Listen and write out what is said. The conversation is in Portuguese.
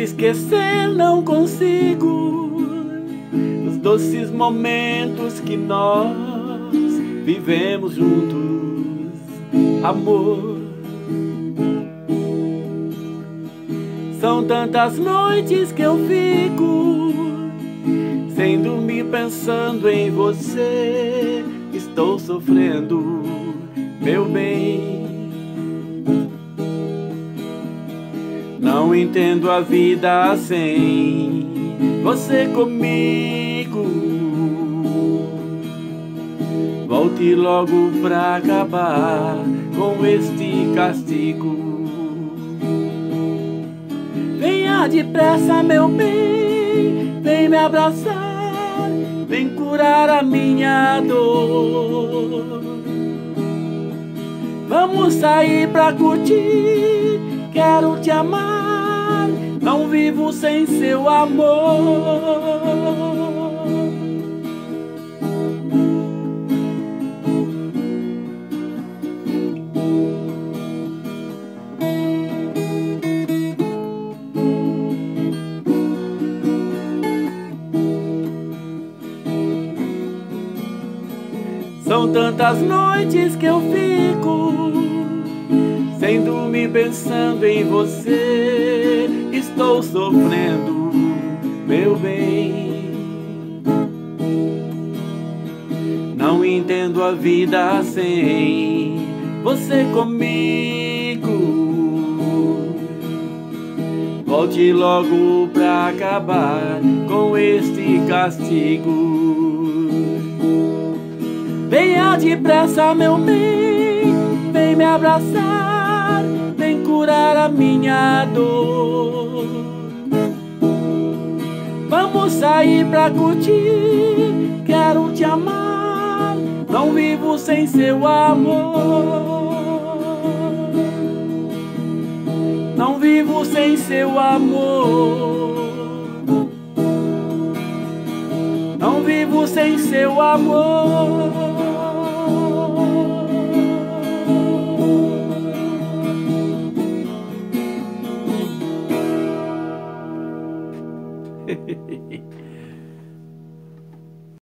esquecer não consigo os doces momentos que nós vivemos juntos, amor. São tantas noites que eu fico sem dormir pensando em você. Estou sofrendo, meu bem. Não entendo a vida sem você comigo. Volte logo pra acabar com este castigo. Venha depressa, meu bem, vem me abraçar, vem curar a minha dor. Vamos sair pra curtir, quero te amar, não vivo sem seu amor. São tantas noites que eu fico sem dormir pensando em você. Estou sofrendo, meu bem. Não entendo a vida sem você comigo. Volte logo pra acabar com este castigo. Venha depressa, meu bem, vem me abraçar, vem curar a minha dor. Vamos sair pra curtir, quero te amar, não vivo sem seu amor. Não vivo sem seu amor. Não vivo sem seu amor.